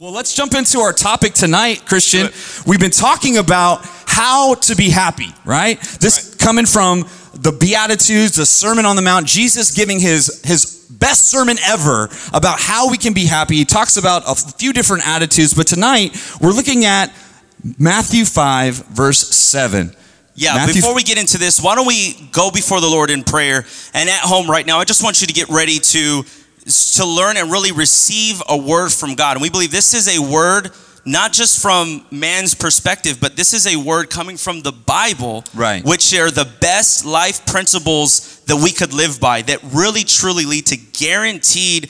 Well, let's jump into our topic tonight, Christian. We've been talking about how to be happy, right? This coming from the Beatitudes, the Sermon on the Mount, Jesus giving his best sermon ever about how we can be happy. He talks about a few different attitudes, but tonight we're looking at Matthew 5, verse 7. Yeah, before we get into this, why don't we go before the Lord in prayer? And at home right now, I just want you to get ready to learn and really receive a word from God. And we believe this is a word not just from man's perspective, but this is a word coming from the Bible, right, which are the best life principles that we could live by, that really truly lead to guaranteed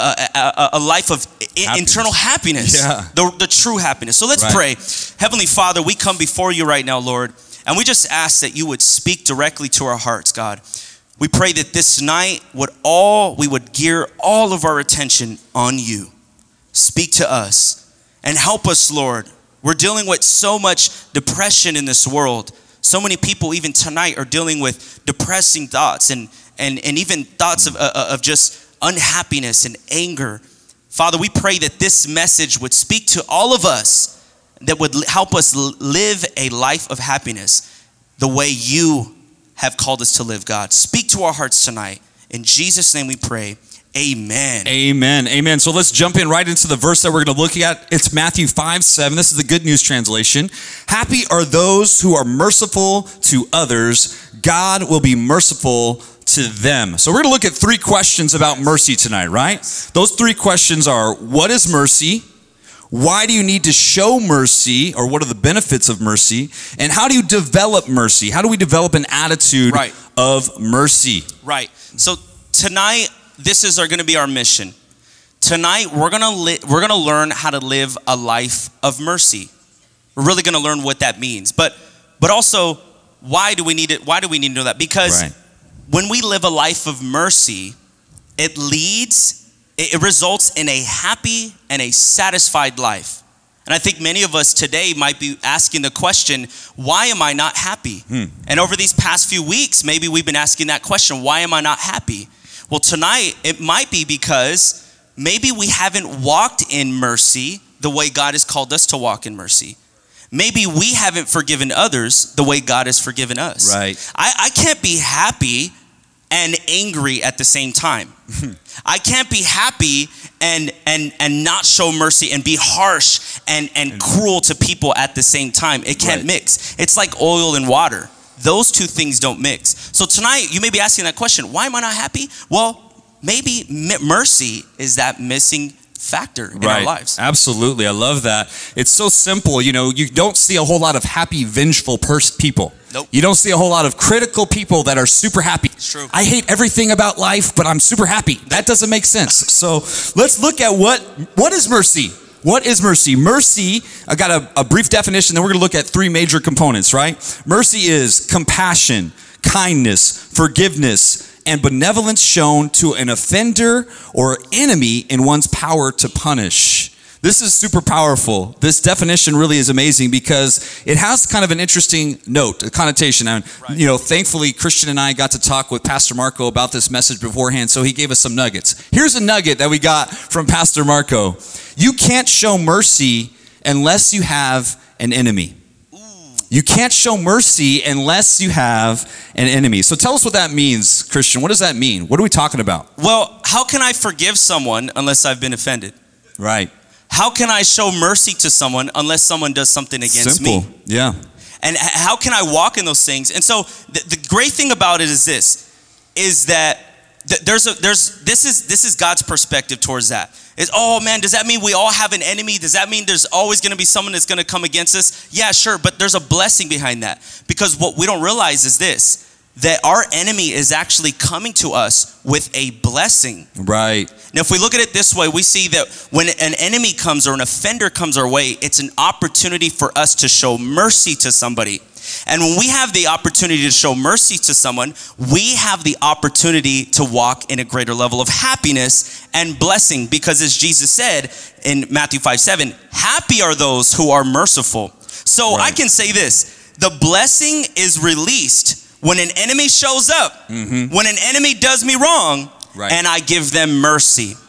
a life of internal happiness, the true happiness. So let's pray. Heavenly Father, we come before you right now, Lord, and we just ask that you would speak directly to our hearts, God. We pray that this night we would gear all of our attention on you. Speak to us and help us, Lord. We're dealing with so much depression in this world. So many people even tonight are dealing with depressing thoughts and even thoughts of just unhappiness and anger. Father, we pray that this message would speak to all of us, that would help us live a life of happiness the way you have called us to live, God. Speak to our hearts tonight. In Jesus' name we pray. Amen. Amen. Amen. So let's jump in right into the verse that we're going to look at. It's Matthew 5, 7. This is the Good News translation. Happy are those who are merciful to others. God will be merciful to them. So we're going to look at three questions about mercy tonight, right? Those three questions are, what is mercy? Why do you need to show mercy, or what are the benefits of mercy? And how do you develop mercy? How do we develop an attitude of mercy? Right. So tonight, this is going to be our mission. Tonight, we're going to learn how to live a life of mercy. We're really going to learn what that means. But also, why do we need it? Why do we need to know that? Because when we live a life of mercy, it results in a happy and a satisfied life. And I think many of us today might be asking the question, why am I not happy? And over these past few weeks, maybe we've been asking that question, why am I not happy? Well, tonight, it might be because maybe we haven't walked in mercy the way God has called us to walk in mercy. Maybe we haven't forgiven others the way God has forgiven us. I can't be happy and angry at the same time. I can't be happy and not show mercy and be harsh and cruel to people at the same time. It can't mix. It's like oil and water. Those two things don't mix. So tonight, you may be asking that question, why am I not happy? Well, maybe mercy is that missing factor in our lives. Absolutely. I love that. It's so simple. You know, you don't see a whole lot of happy, vengeful people. Nope. You don't see a whole lot of critical people that are super happy. It's true. I hate everything about life, but I'm super happy. That doesn't make sense. So let's look at what is mercy? What is mercy? Mercy, I got a brief definition, then we're going to look at three major components, right? Mercy is compassion, kindness, forgiveness, and benevolence shown to an offender or enemy in one's power to punish. This is super powerful. This definition really is amazing because it has kind of an interesting note, a connotation. And, you know, thankfully, Christian and I got to talk with Pastor Marco about this message beforehand, so he gave us some nuggets. Here's a nugget that we got from Pastor Marco. You can't show mercy unless you have an enemy. You can't show mercy unless you have an enemy. So tell us what that means, Christian. What does that mean? What are we talking about? Well, how can I forgive someone unless I've been offended? Right. How can I show mercy to someone unless someone does something against me? Yeah. And how can I walk in those things? And so the great thing about it is that this is God's perspective towards that. Oh man, does that mean we all have an enemy? Does that mean there's always going to be someone that's going to come against us? Yeah, sure, but there's a blessing behind that. Because what we don't realize is this, that our enemy is actually coming to us with a blessing. Right. Now, if we look at it this way, we see that when an enemy comes or an offender comes our way, it's an opportunity for us to show mercy to somebody. And when we have the opportunity to show mercy to someone, we have the opportunity to walk in a greater level of happiness and blessing. Because as Jesus said in Matthew 5, 7, happy are those who are merciful. So I can say this, the blessing is released when an enemy shows up, when an enemy does me wrong, and I give them mercy.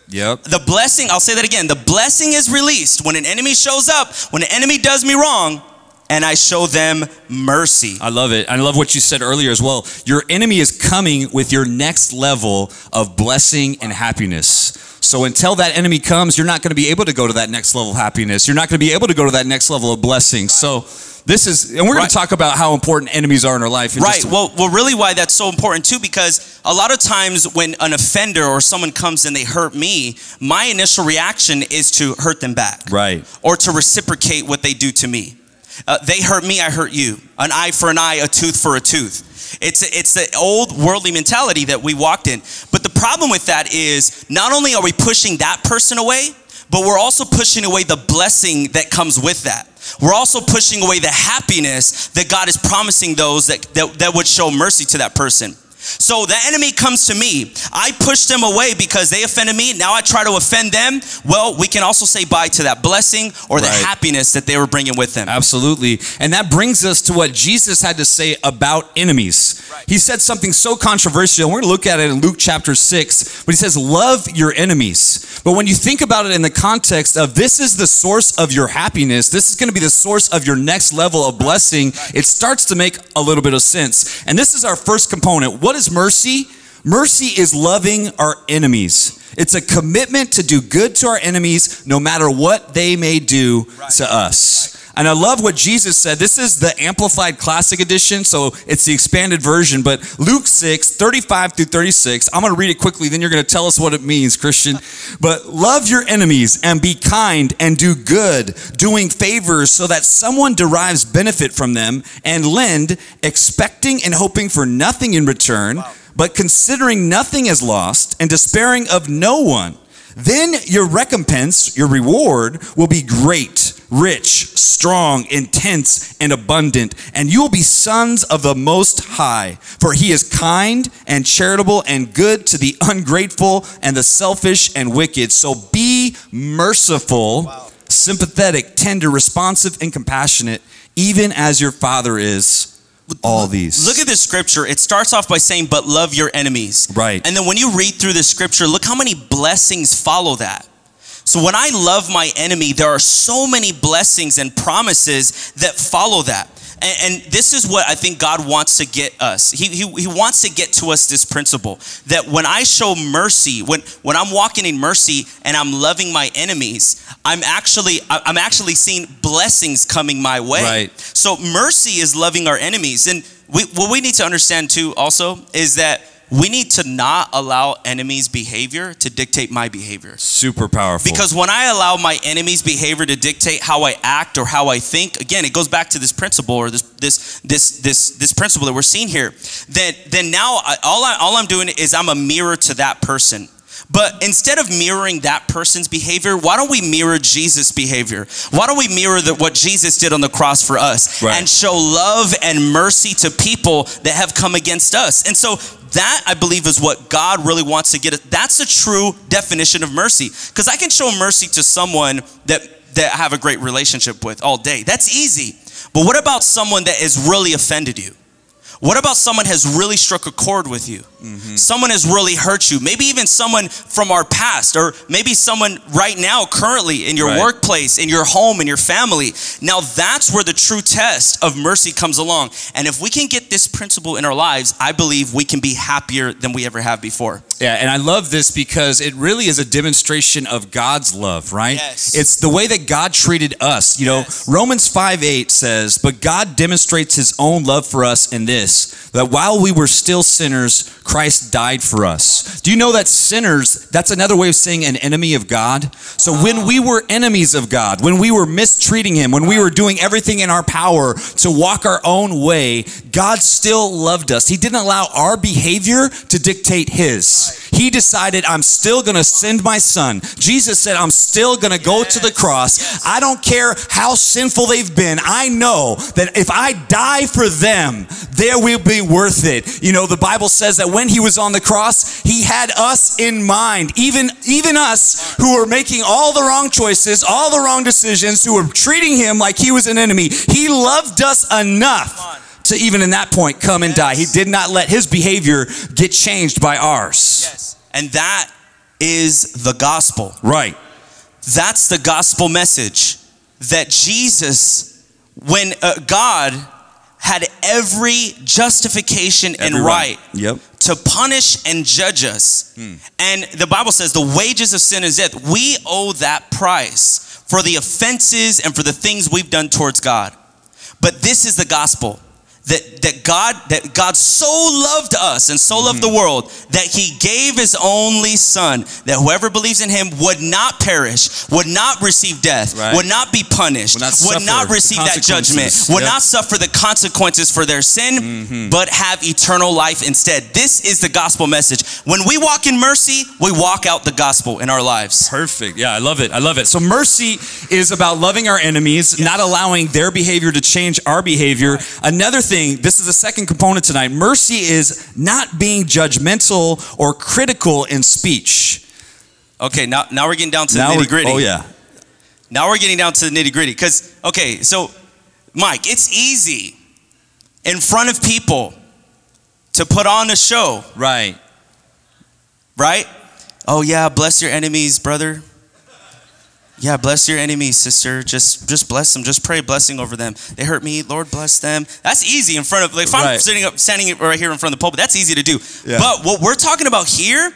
Yep. The blessing, I'll say that again. The blessing is released when an enemy shows up, when an enemy does me wrong, and I show them mercy. I love it. I love what you said earlier as well. Your enemy is coming with your next level of blessing and happiness. So until that enemy comes, you're not going to be able to go to that next level of happiness. You're not going to be able to go to that next level of blessing. So this is, and we're going to talk about how important enemies are in our life. Right. Well, really why that's so important too, because a lot of times when an offender or someone comes and they hurt me, my initial reaction is to hurt them back. Right. Or to reciprocate what they do to me. They hurt me, I hurt you. An eye for an eye, a tooth for a tooth. It's the old worldly mentality that we walked in. But the problem with that is not only are we pushing that person away, but we're also pushing away the blessing that comes with that. We're also pushing away the happiness that God is promising those that would show mercy to that person. So the enemy comes to me. I push them away because they offended me. Now I try to offend them. Well, we can also say bye to that blessing or the happiness that they were bringing with them. Absolutely. And that brings us to what Jesus had to say about enemies. Right. He said something so controversial. And we're going to look at it in Luke chapter 6. But he says, love your enemies. But when you think about it in the context of this is the source of your happiness, this is going to be the source of your next level of blessing, it starts to make a little bit of sense. And this is our first component. What is mercy? Mercy is loving our enemies. It's a commitment to do good to our enemies no matter what they may do to us. And I love what Jesus said. This is the Amplified Classic Edition, so it's the expanded version. But Luke 6, 35 through 36, I'm going to read it quickly, then you're going to tell us what it means, Christian. But love your enemies and be kind and do good, doing favors so that someone derives benefit from them, and lend, expecting and hoping for nothing in return, but considering nothing as lost and despairing of no one. Then your recompense, your reward, will be great, rich, strong, intense, and abundant, and you will be sons of the Most High. For he is kind and charitable and good to the ungrateful and the selfish and wicked. So be merciful, sympathetic, tender, responsive, and compassionate, even as your Father is. All these. Look at this scripture. It starts off by saying, but love your enemies. Right. And then when you read through the scripture, look how many blessings follow that. So when I love my enemy, there are so many blessings and promises that follow that. And this is what I think God wants to get us. He wants to get to us this principle that when I show mercy, when I'm walking in mercy and I'm loving my enemies, I'm actually seeing blessings coming my way. Right. So mercy is loving our enemies. And what we need to understand too also is that we need to not allow enemies' behavior to dictate my behavior. Super powerful. Because when I allow my enemy's behavior to dictate how I act or how I think, again, it goes back to this principle or this principle that we're seeing here. Then now all I'm doing is I'm a mirror to that person. But instead of mirroring that person's behavior, why don't we mirror Jesus' behavior? Why don't we mirror what Jesus did on the cross for us and show love and mercy to people that have come against us? And so that, I believe, is what God really wants to get us. That's a true definition of mercy. Because I can show mercy to someone that I have a great relationship with all day. That's easy. But what about someone that has really offended you? What about someone has really struck a chord with you? Someone has really hurt you. Maybe even someone from our past, or maybe someone right now, currently in your workplace, in your home, in your family. Now that's where the true test of mercy comes along. And if we can get this principle in our lives, I believe we can be happier than we ever have before. Yeah, and I love this because it really is a demonstration of God's love, right? Yes. It's the way that God treated us. You know, Romans 5:8 says, but God demonstrates his own love for us in this, that while we were still sinners, Christ died for us. Do you know that sinners, that's another way of saying an enemy of God? So when we were enemies of God, when we were mistreating him, when we were doing everything in our power to walk our own way, God still loved us. He didn't allow our behavior to dictate his. He decided, I'm still going to send my son. Jesus said, I'm still going to go to the cross. I don't care how sinful they've been. I know that if I die for them, they will be worth it. You know, the Bible says that when he was on the cross, he had us in mind. Even us who were making all the wrong choices, all the wrong decisions, who were treating him like he was an enemy. He loved us enough to even in that point come and die. He did not let his behavior get changed by ours. Yes. And that is the gospel. Right. That's the gospel message. That Jesus, when God had every justification and right to punish and judge us. And the Bible says the wages of sin is death. We owe that price for the offenses and for the things we've done towards God. But this is the gospel. That God so loved us and so loved the world that he gave his only son, that whoever believes in him would not perish, would not receive death, would not be punished, would not receive that judgment, would not suffer the consequences for their sin, but have eternal life instead. This is the gospel message. When we walk in mercy, we walk out the gospel in our lives. Perfect. Yeah, I love it. I love it. So mercy is about loving our enemies, not allowing their behavior to change our behavior. Another thing, this is the second component tonight. Mercy is not being judgmental or critical in speech. Okay, now we're getting down to the nitty gritty. Oh yeah. Now we're getting down to the nitty gritty. Because, okay, so Mike, it's easy in front of people to put on a show. Right. Right? Oh yeah, bless your enemies, brother. Yeah, bless your enemies, sister. Just bless them. Just pray a blessing over them. They hurt me, Lord bless them. That's easy in front of, like, if I'm standing right here in front of the pulpit, that's easy to do. Yeah. But what we're talking about here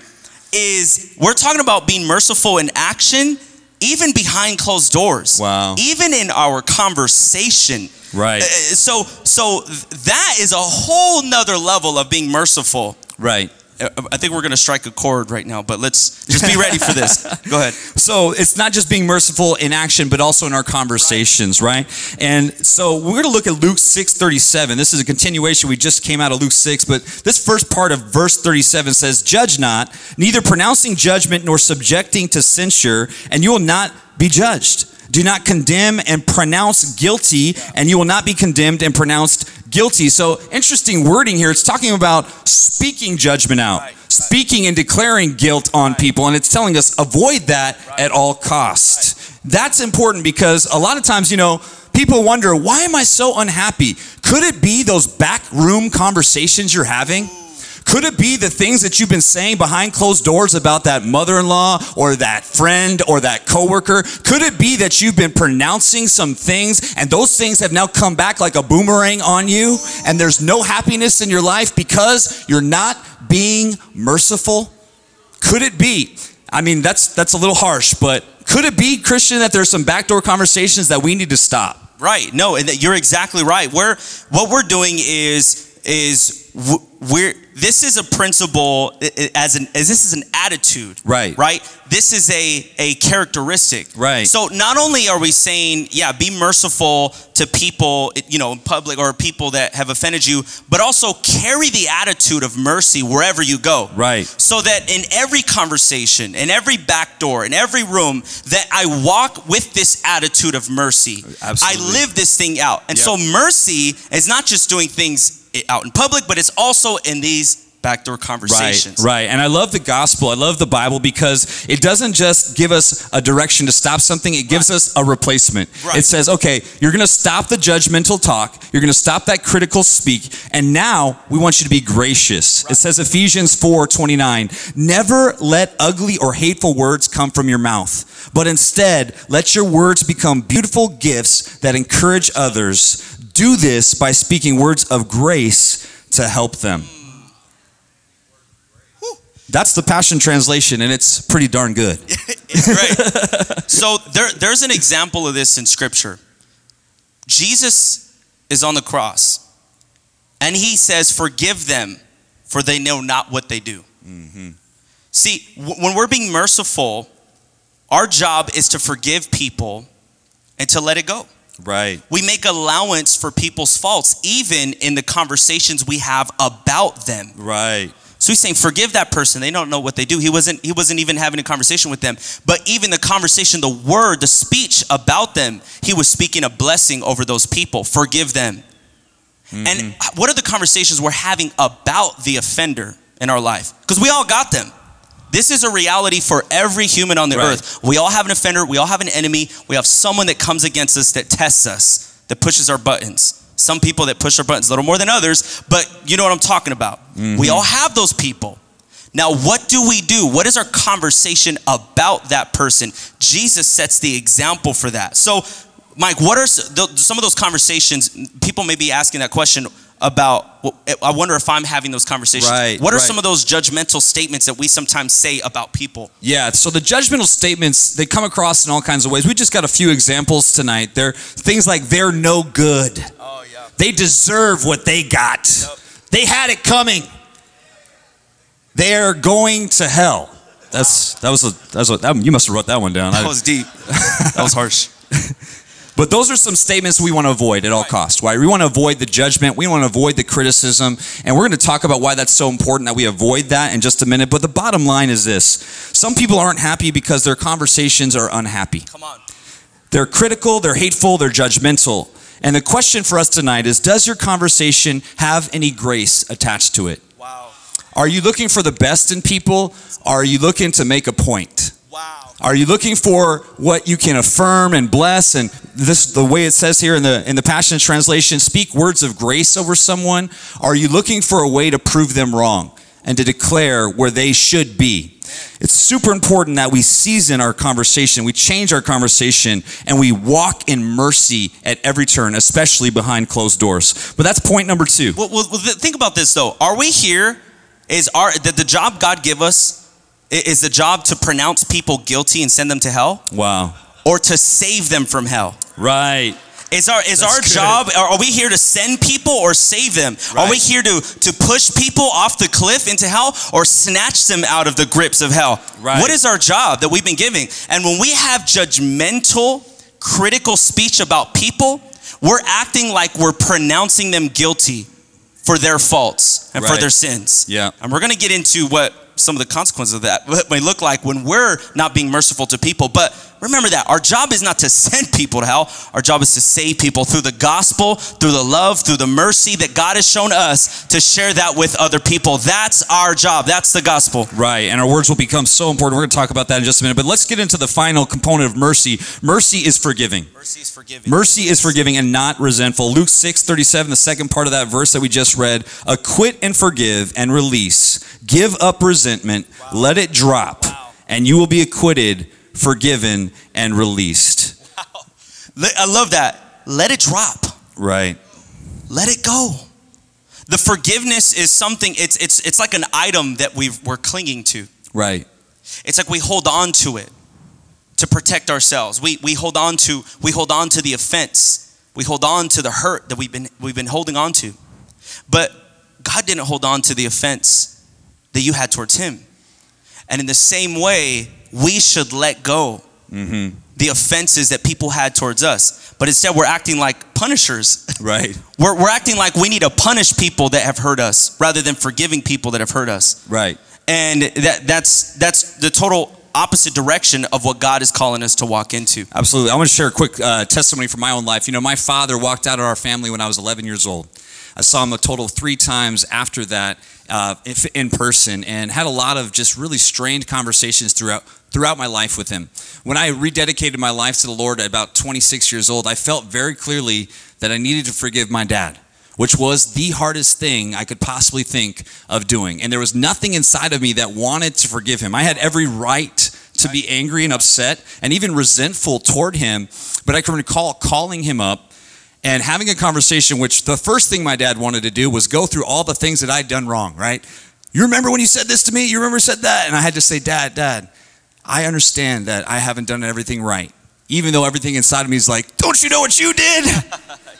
is we're talking about being merciful in action, even behind closed doors. Wow. Even in our conversation. Right. So that is a whole nother level of being merciful. Right. I think we're going to strike a chord right now, but let's just be ready for this. Go ahead. So it's not just being merciful in action, but also in our conversations, right? And so we're going to look at Luke 6:37. This is a continuation. We just came out of Luke 6, but this first part of verse 37 says, "Judge not, neither pronouncing judgment nor subjecting to censure, and you will not be judged. Do not condemn and pronounce guilty, and you will not be condemned and pronounced guilty." So interesting wording here. It's talking about speaking judgment out, speaking and declaring guilt on people. And it's telling us avoid that at all costs. That's important because a lot of times, people wonder, why am I so unhappy? Could it be those backroom conversations you're having? Could it be the things that you've been saying behind closed doors about that mother-in-law or that friend or that coworker? Could it be that you've been pronouncing some things and those things have now come back like a boomerang on you and there's no happiness in your life because you're not being merciful? Could it be? I mean, that's a little harsh, but could it be, Christian, that there's some backdoor conversations that we need to stop? Right. No, and you're exactly right. What we're doing is this is a principle as this is an attitude. Right. This is a characteristic. Right. So not only are we saying, yeah, be merciful to people, in public or people that have offended you, but also carry the attitude of mercy wherever you go. Right. So that in every conversation, in every back door, in every room, that I walk with this attitude of mercy. Absolutely. I live this thing out. And so mercy is not just doing things out in public, but it's also in these backdoor conversations. Right. And I love the gospel. I love the Bible because it doesn't just give us a direction to stop something. It gives us a replacement. It says, okay, you're going to stop the judgmental talk. You're going to stop that critical speak. And now we want you to be gracious. It says Ephesians 4:29, "Never let ugly or hateful words come from your mouth, but instead let your words become beautiful gifts that encourage others. Do this by speaking words of grace to help them." That's the Passion Translation, and it's pretty darn good. It's great. So there's an example of this in Scripture. Jesus is on the cross, and he says, "Forgive them, for they know not what they do." See, when we're being merciful, our job is to forgive people and to let it go. Right. We make allowance for people's faults, even in the conversations we have about them. Right. So he's saying, forgive that person. They don't know what they do. He wasn't even having a conversation with them. But even the conversation, the word, the speech about them, he was speaking a blessing over those people. Forgive them. And what are the conversations we're having about the offender in our life? Because we all got them. This is a reality for every human on the earth. We all have an offender. We all have an enemy. We have someone that comes against us, that tests us, that pushes our buttons. Some people that push our buttons a little more than others, but you know what I'm talking about. We all have those people. Now, what do we do? What is our conversation about that person? Jesus sets the example for that. So, Mike, what are some of those conversations? People may be asking that question about, I wonder if I'm having those conversations. Right, what are some of those judgmental statements that we sometimes say about people? Yeah, so the judgmental statements, they come across in all kinds of ways. We just got a few examples tonight. They're things like, they're no good. Oh, yeah. They deserve what they got. Yep. They had it coming. They're going to hell. You must have wrote that one down. That was deep. That was harsh. But those are some statements we want to avoid at all costs. Right? We want to avoid the judgment. We want to avoid the criticism. And we're going to talk about why that's so important that we avoid that in just a minute. But the bottom line is this. Some people aren't happy because their conversations are unhappy. Come on. They're critical, they're hateful, they're judgmental. And the question for us tonight is, does your conversation have any grace attached to it? Wow. Are you looking for the best in people? Or are you looking to make a point? Wow. Are you looking for what you can affirm and bless? And this, the way it says here in the Passion Translation, speak words of grace over someone. Are you looking for a way to prove them wrong and to declare where they should be? It's super important that we season our conversation, we change our conversation, and we walk in mercy at every turn, especially behind closed doors. But that's point number 2. Well, think about this though. Are we here? That the job God give us is the job to pronounce people guilty and send them to hell? Wow. Or to save them from hell? Right. Is our job, are we here to send people or save them? Right. Are we here to push people off the cliff into hell or snatch them out of the grips of hell? Right. What is our job that we've been giving? And when we have judgmental, critical speech about people, we're acting like we're pronouncing them guilty for their faults and for their sins. Yeah. And we're going to get into what some of the consequences of that may look like when we're not being merciful to people. But remember that our job is not to send people to hell. Our job is to save people through the gospel, through the love, through the mercy that God has shown us, to share that with other people. That's our job. That's the gospel. Right. And our words will become so important. We're going to talk about that in just a minute. But let's get into the final component of mercy. Mercy is forgiving. Mercy is forgiving. Mercy is forgiving and not resentful. Luke 6:37, the second part of that verse that we just read, acquit and forgive and release. Give up resentment, let it drop, and you will be acquitted, forgiven, and released. Wow. I love that. Let it drop. Right. Let it go. The forgiveness is something, it's like an item that we're clinging to. Right. It's like we hold on to it to protect ourselves. We hold on to the offense. We hold on to the hurt that we've been holding on to. But God didn't hold on to the offense that you had towards him. And in the same way, we should let go the offenses that people had towards us. But instead, we're acting like punishers. Right. We're acting like we need to punish people that have hurt us rather than forgiving people that have hurt us. Right. And that's the total opposite direction of what God is calling us to walk into. Absolutely. I want to share a quick testimony from my own life. You know, my father walked out of our family when I was 11 years old. I saw him a total of 3 times after that in person, and had a lot of just really strained conversations throughout my life with him. When I rededicated my life to the Lord at about 26 years old, I felt very clearly that I needed to forgive my dad, which was the hardest thing I could possibly think of doing. And there was nothing inside of me that wanted to forgive him. I had every right to be angry and upset and even resentful toward him, but I can recall calling him up and having a conversation, which the first thing my dad wanted to do was go through all the things that I'd done wrong, right? You remember when you said this to me? You remember you said that? And I had to say, Dad, I understand that I haven't done everything right. Even though everything inside of me is like, don't you know what you did? Yeah.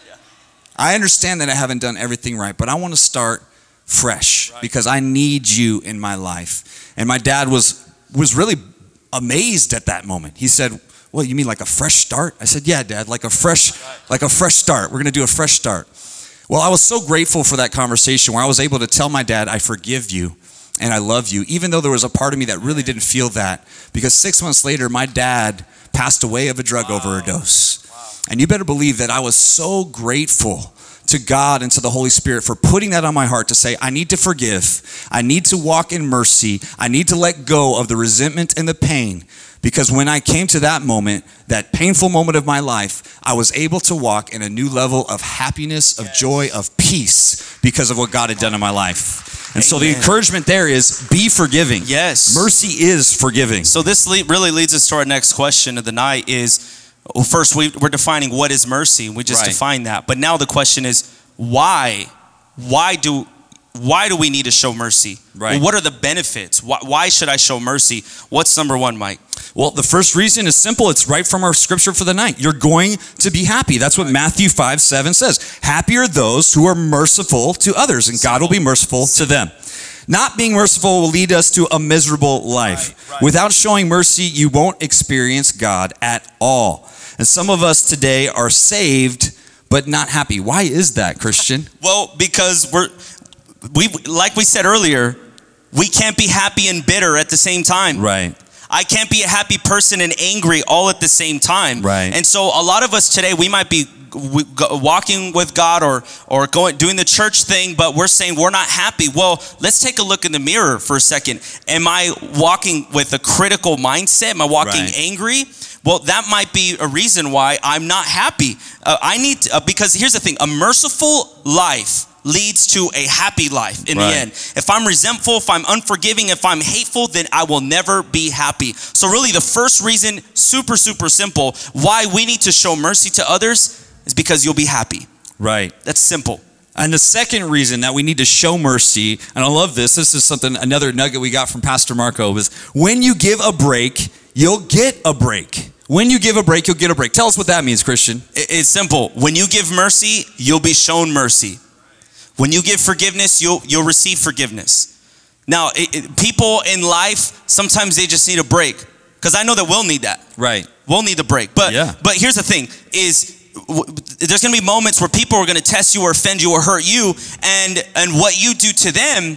I understand that I haven't done everything right, but I want to start fresh because I need you in my life. And my dad was really amazed at that moment. He said, well, you mean like a fresh start? I said, yeah, Dad, like a fresh start. We're going to do a fresh start. Well, I was so grateful for that conversation where I was able to tell my dad, I forgive you and I love you, even though there was a part of me that really didn't feel that, because 6 months later, my dad passed away of a drug overdose. Wow. And you better believe that I was so grateful to God and to the Holy Spirit for putting that on my heart to say, I need to forgive. I need to walk in mercy. I need to let go of the resentment and the pain. Because when I came to that moment, that painful moment of my life, I was able to walk in a new level of happiness, of joy, of peace because of what God had done in my life. And so the encouragement there is be forgiving. Yes. Mercy is forgiving. So this really leads us to our next question of the night is, well, first we're defining what is mercy. We just defined that. But now the question is, why? Why do we need to show mercy? Right. Well, what are the benefits? Why should I show mercy? What's number one, Mike? Well, the first reason is simple. It's right from our scripture for the night. You're going to be happy. That's what Matthew 5:7 says. Happy are those who are merciful to others, and God will be merciful to them. Not being merciful will lead us to a miserable life. Right. Without showing mercy, you won't experience God at all. And some of us today are saved, but not happy. Why is that, Christian? Well, because like we said earlier, we can't be happy and bitter at the same time. Right. I can't be a happy person and angry all at the same time. Right. And so a lot of us today, we might be walking with God or doing the church thing, but we're saying we're not happy. Well, let's take a look in the mirror for a second. Am I walking with a critical mindset? Am I walking angry? Well, that might be a reason why I'm not happy. Because here's the thing, a merciful life leads to a happy life in the end. If I'm resentful, if I'm unforgiving, if I'm hateful, then I will never be happy. So really the first reason, super simple, why we need to show mercy to others is because you'll be happy. Right. That's simple. And the second reason that we need to show mercy, and I love this is something, another nugget we got from Pastor Marco, is when you give a break, you'll get a break. When you give a break, you'll get a break. Tell us what that means, Christian. It's simple. When you give mercy, you'll be shown mercy. When you give forgiveness, you'll receive forgiveness. Now, people in life, sometimes they just need a break. Because I know that we'll need that. Right. We'll need the break. But here's the thing, is there's going to be moments where people are going to test you or offend you or hurt you. And what you do to them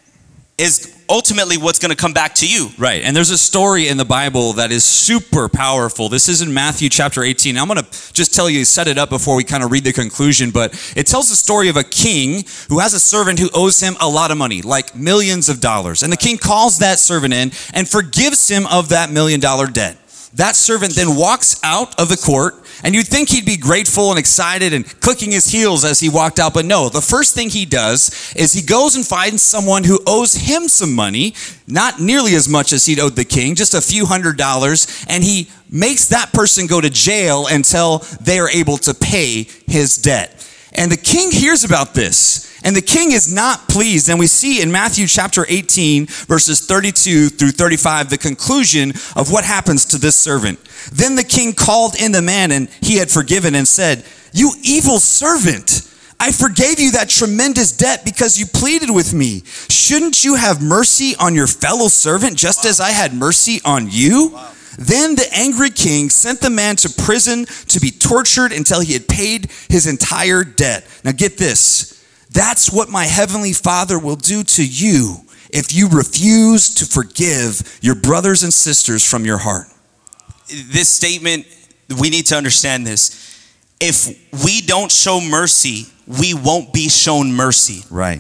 is ultimately what's going to come back to you. Right. And there's a story in the Bible that is super powerful. This is in Matthew chapter 18. I'm going to just tell you, set it up before we kind of read the conclusion, but it tells the story of a king who has a servant who owes him a lot of money, like millions of dollars. And the king calls that servant in and forgives him of that $1 million debt. That servant then walks out of the court, and you'd think he'd be grateful and excited and clicking his heels as he walked out. But no, the first thing he does is he goes and finds someone who owes him some money, not nearly as much as he'd owed the king, just a few $100s, and he makes that person go to jail until they are able to pay his debt. And the king hears about this, and the king is not pleased. And we see in Matthew chapter 18, verses 32 through 35, the conclusion of what happens to this servant. Then the king called in the man and he had forgiven and said, "You evil servant, I forgave you that tremendous debt because you pleaded with me. Shouldn't you have mercy on your fellow servant just as I had mercy on you?" Then the angry king sent the man to prison to be tortured until he had paid his entire debt. Now get this. That's what my heavenly Father will do to you if you refuse to forgive your brothers and sisters from your heart. This statement, we need to understand this. If we don't show mercy, we won't be shown mercy. Right.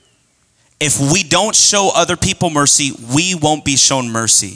If we don't show other people mercy, we won't be shown mercy.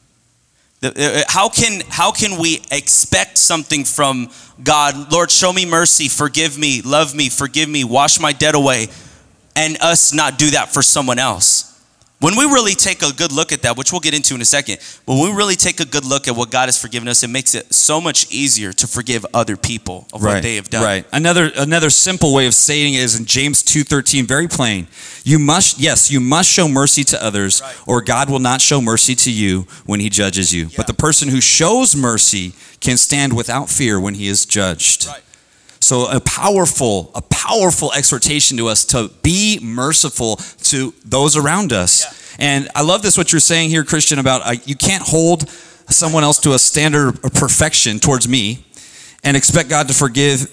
How can we expect something from God? Lord, show me mercy, forgive me, love me, forgive me, wash my debt away, and us not do that for someone else? When we really take a good look at that, which we'll get into in a second, when we really take a good look at what God has forgiven us, it makes it so much easier to forgive other people of what they have done. Right. Another simple way of saying it is in James 2:13, very plain. You must show mercy to others, or God will not show mercy to you when he judges you. But the person who shows mercy can stand without fear when he is judged. Right. So a powerful exhortation to us to be merciful to those around us. Yeah. And I love this, what you're saying here, Christian, about you can't hold someone else to a standard of perfection towards me and expect God to forgive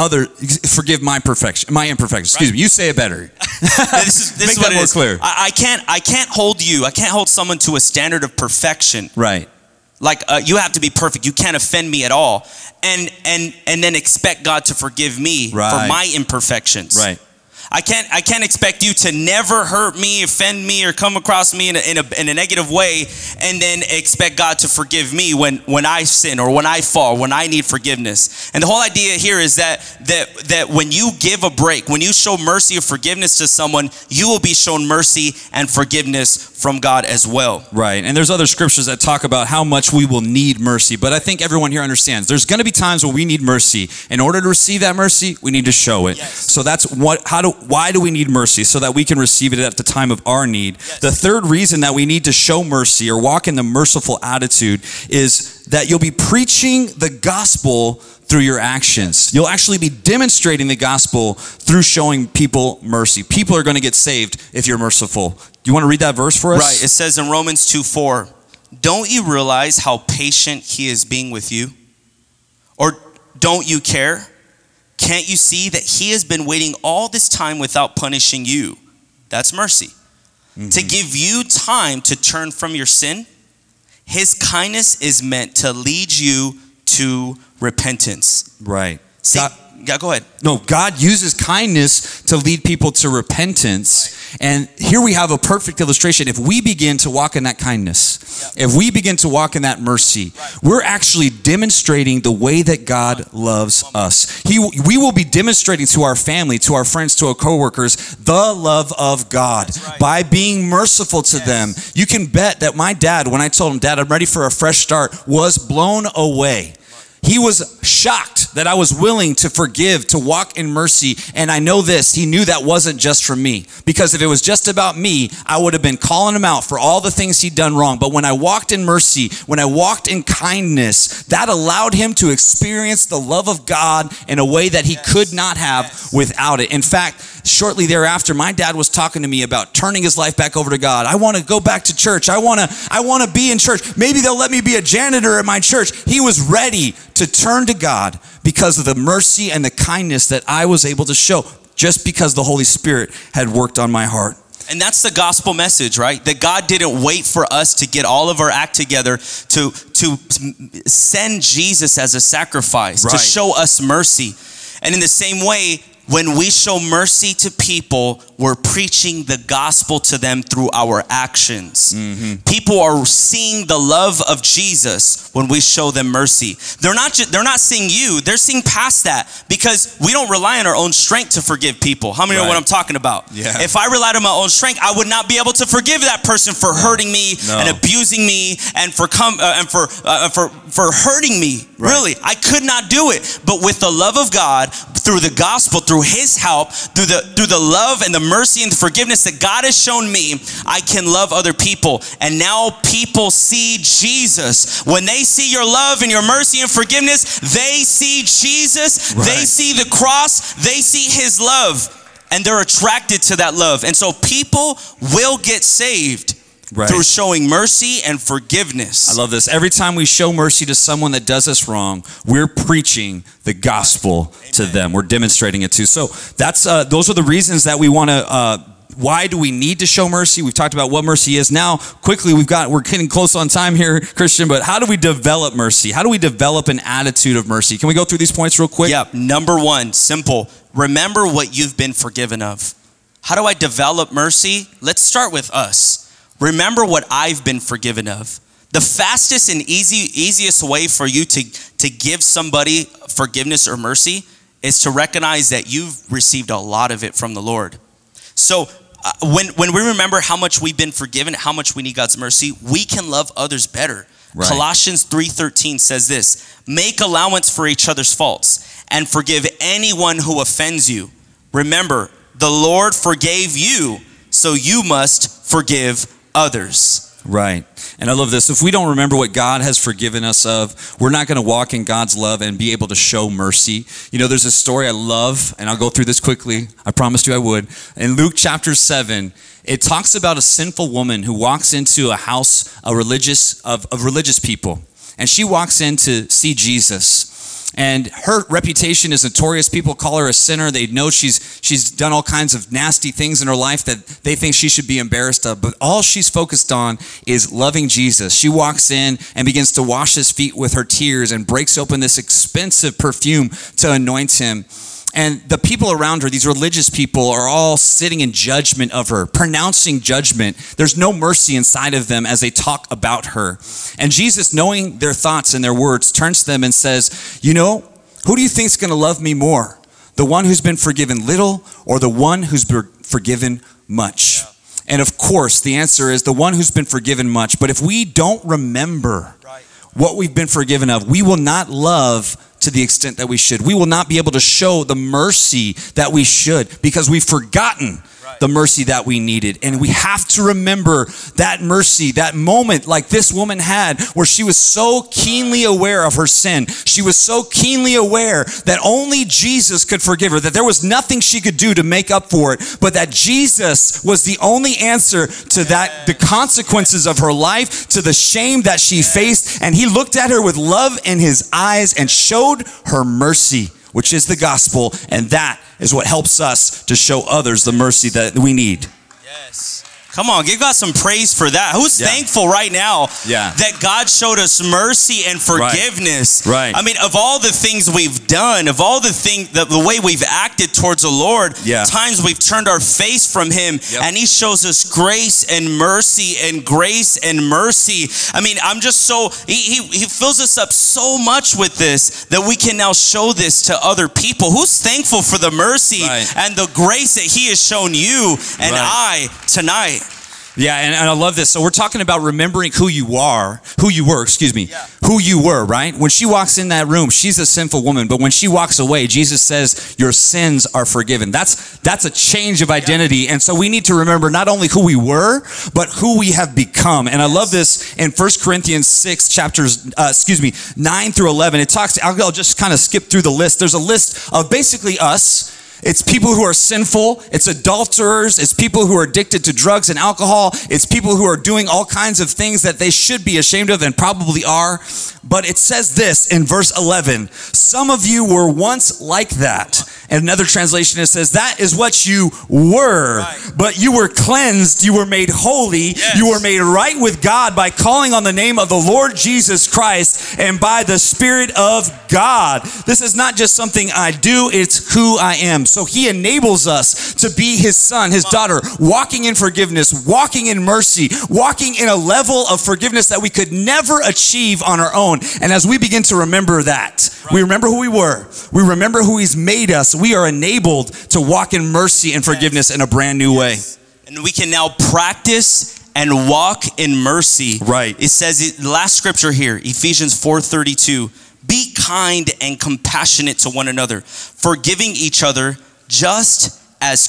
my imperfection. Excuse me. You say it better. This is what it is. Clear. I can't hold someone to a standard of perfection. Right. Like you have to be perfect. You can't offend me at all, and then expect God to forgive me for my imperfections. Right. I can't expect you to never hurt me, offend me, or come across me in a negative way, and then expect God to forgive me when I sin or when I fall, when I need forgiveness. And the whole idea here is that when you give a break, when you show mercy or forgiveness to someone, you will be shown mercy and forgiveness from God as well. Right. And there's other scriptures that talk about how much we will need mercy. But I think everyone here understands there's going to be times where we need mercy. In order to receive that mercy, we need to show it. Yes. So that's why do we need mercy? So that we can receive it at the time of our need. Yes. The third reason that we need to show mercy or walk in the merciful attitude is that you'll be preaching the gospel through your actions. You'll actually be demonstrating the gospel through showing people mercy. People are going to get saved if you're merciful. Do you want to read that verse for us? Right. It says in Romans 2:4, don't you realize how patient he is being with you? Or don't you care? Can't you see that he has been waiting all this time without punishing you? That's mercy. Mm-hmm. To give you time to turn from your sin. His kindness is meant to lead you to repentance. Right. See, go ahead. No, God uses kindness to lead people to repentance. And here we have a perfect illustration. If we begin to walk in that kindness, if we begin to walk in that mercy, we're actually demonstrating the way that God loves us. We will be demonstrating to our family, to our friends, to our coworkers, the love of God by being merciful to them. You can bet that my dad, when I told him, Dad, I'm ready for a fresh start, was blown away. He was shocked that I was willing to forgive, to walk in mercy. And I know this, he knew that wasn't just for me. Because if it was just about me, I would have been calling him out for all the things he'd done wrong. But when I walked in mercy, when I walked in kindness, that allowed him to experience the love of God in a way that he could not have without it. In fact, shortly thereafter, my dad was talking to me about turning his life back over to God. I want to go back to church. I want to be in church. Maybe they'll let me be a janitor at my church. He was ready to turn to God because of the mercy and the kindness that I was able to show, just because the Holy Spirit had worked on my heart. And that's the gospel message, right? That God didn't wait for us to get all of our act together to send Jesus as a sacrifice, to show us mercy. And in the same way, when we show mercy to people, we're preaching the gospel to them through our actions. Mm-hmm. People are seeing the love of Jesus when we show them mercy. They're not seeing you, they're seeing past that, because we don't rely on our own strength to forgive people. How many know what I'm talking about? Yeah. If I relied on my own strength, I would not be able to forgive that person for hurting me and abusing me and for hurting me. Right. Really, I could not do it. But with the love of God, through the gospel, through his help, through the love and the mercy and the forgiveness that God has shown me, I can love other people. And now people see Jesus. When they see your love and your mercy and forgiveness, they see Jesus. Right. They see the cross. They see his love. And they're attracted to that love. And so people will get saved. Right. Through showing mercy and forgiveness. I love this. Every time we show mercy to someone that does us wrong, we're preaching the gospel to them. We're demonstrating it too. So that's those are the reasons that we want to. Why do we need to show mercy? We've talked about what mercy is. Now, quickly, we're getting close on time here, Christian. But how do we develop mercy? How do we develop an attitude of mercy? Can we go through these points real quick? Yeah. Number one, simple. Remember what you've been forgiven of. How do I develop mercy? Let's start with us. Remember what I've been forgiven of. The fastest and easiest way for you to give somebody forgiveness or mercy is to recognize that you've received a lot of it from the Lord. So when we remember how much we've been forgiven, how much we need God's mercy, we can love others better. Right. Colossians 3:13 says this: make allowance for each other's faults and forgive anyone who offends you. Remember, the Lord forgave you, so you must forgive others. Right. And I love this. If we don't remember what God has forgiven us of, we're not going to walk in God's love and be able to show mercy. You know, there's a story I love, and I'll go through this quickly. I promised you I would. In Luke chapter 7, it talks about a sinful woman who walks into a house of religious people. And she walks in to see Jesus. And her reputation is notorious. People call her a sinner. They know she's done all kinds of nasty things in her life that they think she should be embarrassed of. But all she's focused on is loving Jesus. She walks in and begins to wash his feet with her tears and breaks open this expensive perfume to anoint him. And the people around her, these religious people, are all sitting in judgment of her, pronouncing judgment. There's no mercy inside of them as they talk about her. And Jesus, knowing their thoughts and their words, turns to them and says, you know, who do you think is going to love me more? The one who's been forgiven little or the one who's been forgiven much? Yeah. And of course, the answer is the one who's been forgiven much. But if we don't remember what we've been forgiven of, we will not love to the extent that we should. We will not be able to show the mercy that we should because we've forgotten the mercy that we needed. And we have to remember that mercy, that moment like this woman had where she was so keenly aware of her sin. She was so keenly aware that only Jesus could forgive her, that there was nothing she could do to make up for it, but that Jesus was the only answer to that, the consequences of her life, to the shame that she faced. And he looked at her with love in his eyes and showed her mercy, which is the gospel, and that is what helps us to show others the mercy that we need. Yes. Come on, give God some praise for that. Who's thankful right now that God showed us mercy and forgiveness? Right. I mean, of all the things we've done, of all the things, the way we've acted towards the Lord, times we've turned our face from him, and he shows us grace and mercy and grace and mercy. I mean, I'm just so, he fills us up so much with this that we can now show this to other people. Who's thankful for the mercy and the grace that he has shown you and I tonight? Yeah, and I love this. So we're talking about remembering who you were, who you were, right? When she walks in that room, she's a sinful woman, but when she walks away, Jesus says, your sins are forgiven. That's a change of identity. And so we need to remember not only who we were, but who we have become. And I love this in 1 Corinthians 6, chapters, 9 through 11. It talks, I'll just kind of skip through the list. There's a list of basically us. It's people who are sinful. It's adulterers. It's people who are addicted to drugs and alcohol. It's people who are doing all kinds of things that they should be ashamed of and probably are. But it says this in verse 11, some of you were once like that. And another translation, it says, that is what you were, but you were cleansed, you were made holy, you were made right with God by calling on the name of the Lord Jesus Christ and by the Spirit of God. This is not just something I do, it's who I am. So he enables us to be his son, his daughter, walking in forgiveness, walking in mercy, walking in a level of forgiveness that we could never achieve on our own. And as we begin to remember that, we remember who we were, we remember who he's made us, we are enabled to walk in mercy and forgiveness in a brand new way. And we can now practice and walk in mercy. Right. It says, the last scripture here, Ephesians 4:32, be kind and compassionate to one another, forgiving each other just as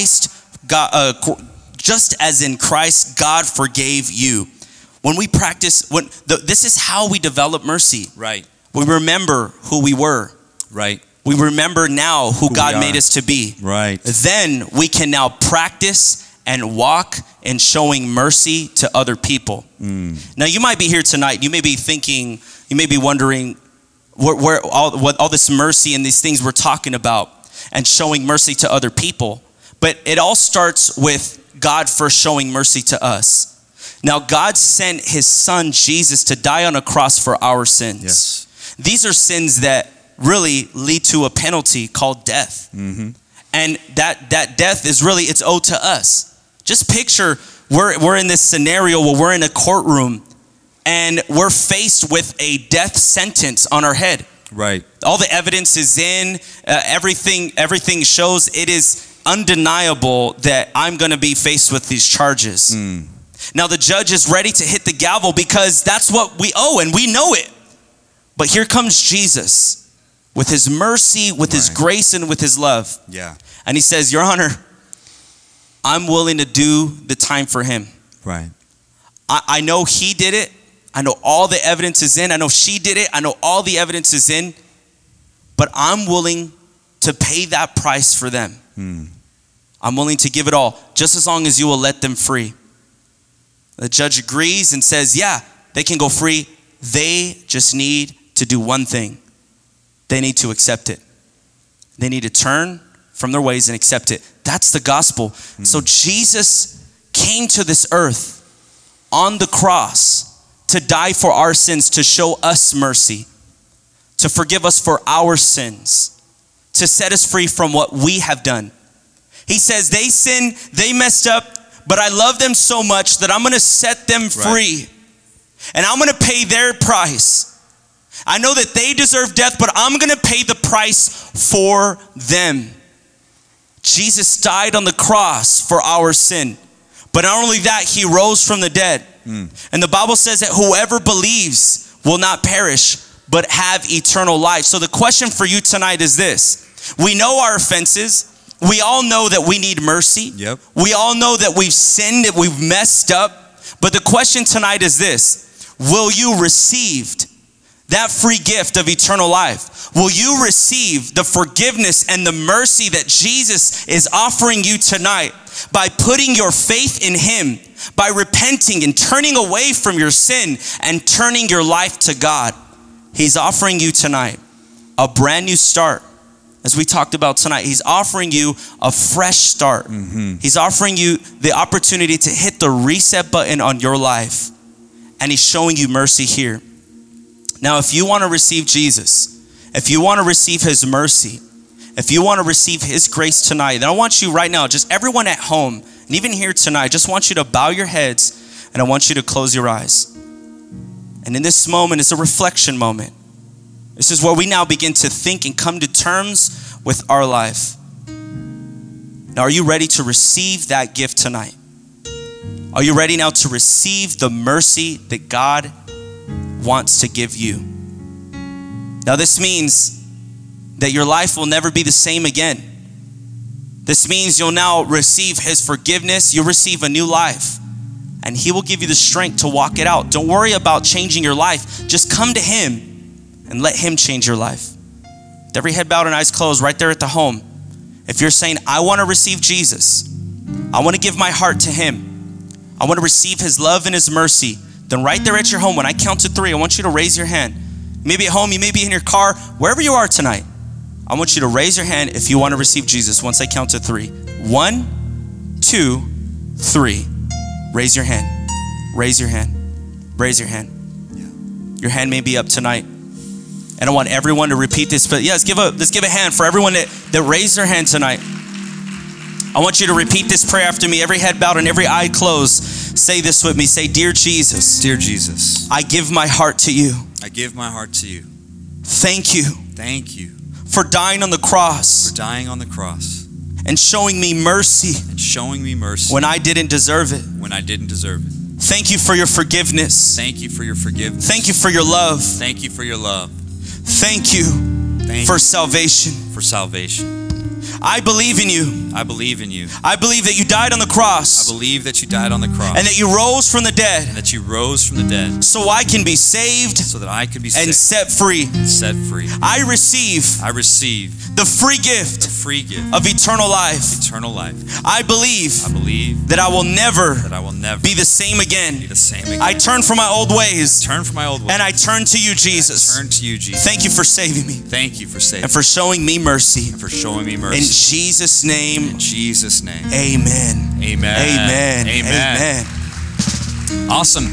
in Christ God forgave you. When we practice, this is how we develop mercy. Right. We remember who we were. Right. We remember now who God made us to be. Right. Then we can now practice and walk in showing mercy to other people. Now you might be here tonight. You may be thinking, you may be wondering where all this mercy and these things we're talking about and showing mercy to other people. But it all starts with God first showing mercy to us. Now God sent his son Jesus to die on a cross for our sins. Yes. These are sins that really lead to a penalty called death. And that death is really, it's owed to us. Just picture we're in this scenario where we're in a courtroom and we're faced with a death sentence on our head. Right. All the evidence is in, everything shows, it is undeniable that I'm going to be faced with these charges. Now the judge is ready to hit the gavel because that's what we owe and we know it. But here comes Jesus with his mercy, with his grace, and with his love. Yeah. And he says, Your Honor, I'm willing to do the time for him. Right. I know he did it. I know all the evidence is in. I know she did it. I know all the evidence is in. But I'm willing to pay that price for them. I'm willing to give it all, just as long as you will let them free. The judge agrees and says, yeah, they can go free. They just need to do one thing. They need to accept it. They need to turn from their ways and accept it. That's the gospel. So Jesus came to this earth on the cross to die for our sins, to show us mercy, to forgive us for our sins, to set us free from what we have done. He says they sinned, they messed up, but I love them so much that I'm going to set them free. And I'm going to pay their price. I know that they deserve death, but I'm going to pay the price for them. Jesus died on the cross for our sin. But not only that, he rose from the dead. And the Bible says that whoever believes will not perish, but have eternal life. So the question for you tonight is this. We know our offenses. We all know that we need mercy. Yep. We all know that we've sinned, that we've messed up. But the question tonight is this. Will you receive that free gift of eternal life? Will you receive the forgiveness and the mercy that Jesus is offering you tonight by putting your faith in him, by repenting and turning away from your sin and turning your life to God? He's offering you tonight a brand new start. As we talked about tonight, he's offering you a fresh start. He's offering you the opportunity to hit the reset button on your life. And he's showing you mercy here. Now, if you want to receive Jesus, if you want to receive his mercy, if you want to receive his grace tonight, then I want you right now, just everyone at home, and even here tonight, I just want you to bow your heads and I want you to close your eyes. And in this moment, it's a reflection moment. This is where we now begin to think and come to terms with our life. Now, are you ready to receive that gift tonight? Are you ready now to receive the mercy that God wants to give you? Now, this means that your life will never be the same again. This means you'll now receive his forgiveness. You'll receive a new life. And he will give you the strength to walk it out. Don't worry about changing your life. Just come to him and let him change your life. With every head bowed and eyes closed right there at the home. If you're saying, I want to receive Jesus. I want to give my heart to him. I want to receive his love and his mercy. Then right there at your home, when I count to 3, I want you to raise your hand. You may be at home, you may be in your car, wherever you are tonight. I want you to raise your hand if you want to receive Jesus once I count to 3. 1, 2, 3. Raise your hand. Raise your hand. Raise your hand. Your hand may be up tonight. And I want everyone to repeat this, but yeah, let's give a hand for everyone that raised their hand tonight. I want you to repeat this prayer after me. Every head bowed and every eye closed. Say this with me. Say, Dear Jesus. Dear Jesus. I give my heart to you. I give my heart to you. Thank you. Thank you. For dying on the cross. For dying on the cross. And showing me mercy. And showing me mercy. When I didn't deserve it. When I didn't deserve it. Thank you for your forgiveness. Thank you for your forgiveness. Thank you for your love. Thank you for your love. Thank you for salvation. For salvation. I believe in you. I believe in you. I believe that you died on the cross. I believe that you died on the cross. And that you rose from the dead. And that you rose from the dead. So I can be saved. So that I can be saved. And set free. And set free. I receive. The free gift. The free gift. Of eternal life. Eternal life. I believe. That I will never. Be the same again. Be the same again. I turn from my old ways. Turn from my old ways. And I turn to you, Jesus. Turn to you, Jesus. Thank you for saving me. Thank you for saving me. And for showing me mercy. And for showing me mercy. In Jesus' name. In Jesus' name. Amen. Amen. Amen. Amen. Awesome.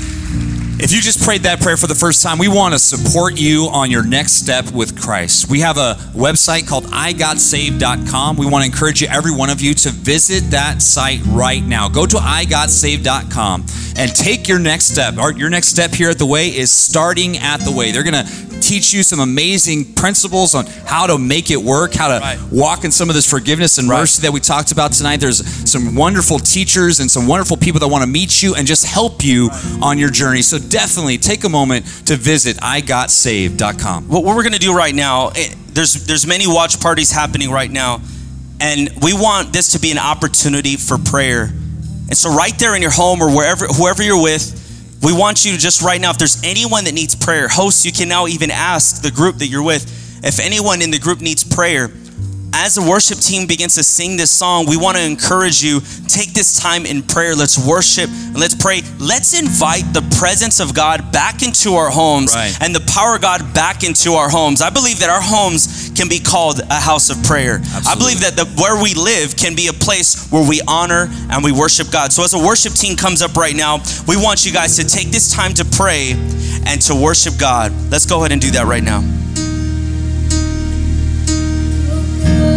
If you just prayed that prayer for the first time, we want to support you on your next step with Christ. We have a website called igotsaved.com. We want to encourage you, every one of you, to visit that site right now. Go to igotsaved.com and take your next step. Your next step here at The Way is starting at The Way. They're going to teach you some amazing principles on how to make it work, how to walk in some of this forgiveness and mercy that we talked about tonight. There's some wonderful teachers and some wonderful people that want to meet you and just help you on your journey. So definitely take a moment to visit igotsaved.com. What we're going to do right now, there's many watch parties happening right now, and we want this to be an opportunity for prayer. And so right there in your home or whoever you're with, we want you to just right now, if there's anyone that needs prayer, hosts, you can now even ask the group that you're with, if anyone in the group needs prayer. As the worship team begins to sing this song, we want to encourage you, take this time in prayer. Let's worship and let's pray. Let's invite the presence of God back into our homes and the power of God back into our homes. I believe that our homes can be called a house of prayer. Absolutely. I believe that where we live can be a place where we honor and we worship God. So as a worship team comes up right now, we want you guys to take this time to pray and to worship God. Let's go ahead and do that right now.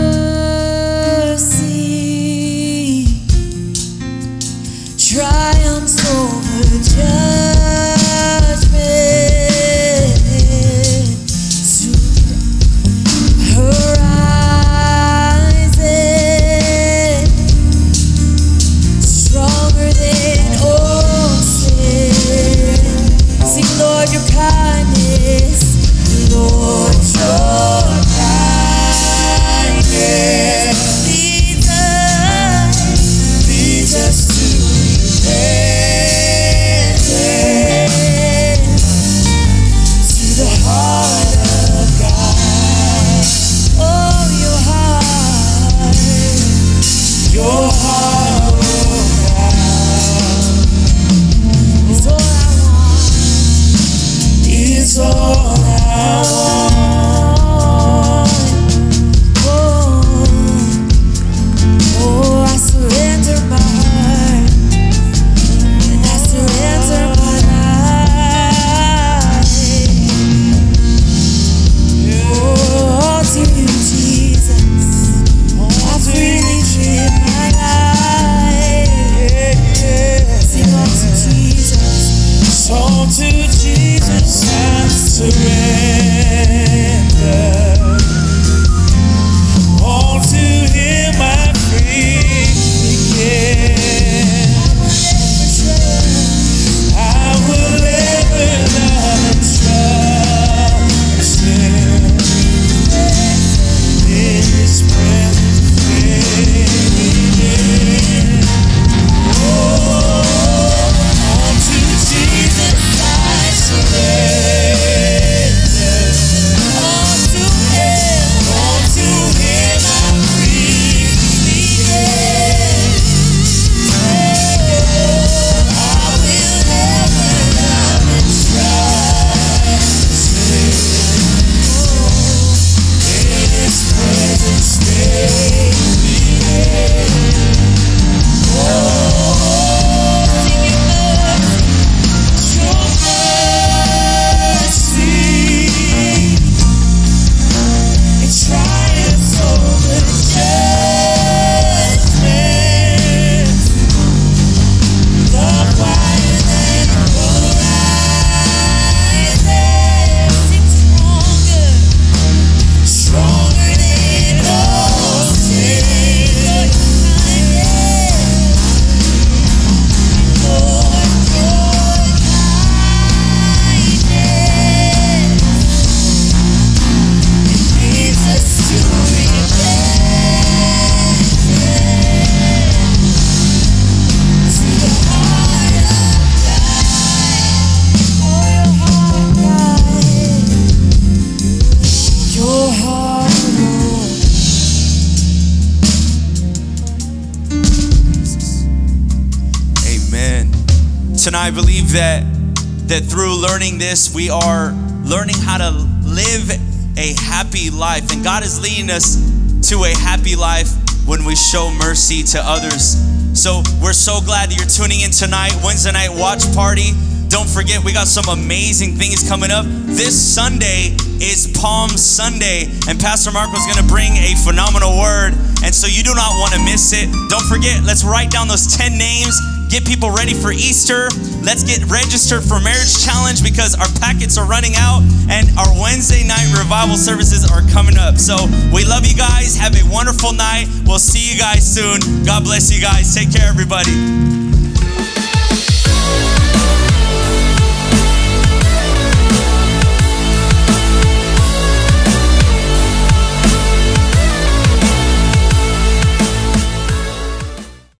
tonight. I believe that through learning this, we are learning how to live a happy life. And God is leading us to a happy life when we show mercy to others. So we're so glad that you're tuning in tonight, Wednesday night watch party. Don't forget, we got some amazing things coming up. This Sunday is Palm Sunday, and Pastor Marco is going to bring a phenomenal word, and so you do not want to miss it. Don't forget, let's write down those 10 names, get people ready for Easter. Let's get registered for Marriage Challenge because our packets are running out, and our Wednesday night revival services are coming up. So we love you guys. Have a wonderful night. We'll see you guys soon. God bless you guys. Take care, everybody.